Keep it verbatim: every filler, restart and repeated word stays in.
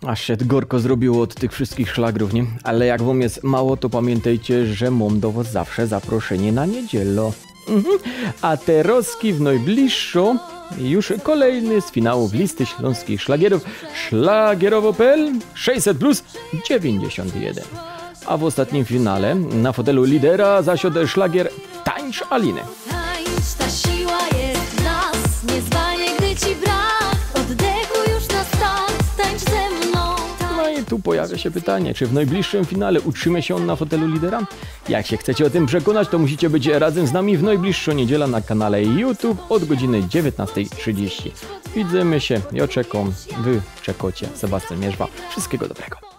Aż się gorko zrobiło od tych wszystkich szlagrów, nie? Ale jak wam jest mało, to pamiętajcie, że mam do was zawsze zaproszenie na niedzielę. Mhm. A teroski w najbliższą już kolejny z finałów listy śląskich szlagierów szlagierowo kropka p l sześćset plus dziewięćdziesiąt jeden. A w ostatnim finale na fotelu lidera zasiadł szlagier Tańcz Alinę. Tańcz, ta siła jest w nas, niezwanie, gdy ci brak oddechu już na start, tańcz ze mną. No i tu pojawia się pytanie, czy w najbliższym finale utrzyma się on na fotelu lidera? Jak się chcecie o tym przekonać, to musicie być razem z nami w najbliższą niedzielę na kanale YouTube od godziny dziewiętnastej trzydzieści. Widzimy się, ja czekam, wy czekocie, Sebastian Mierzwa. Wszystkiego dobrego.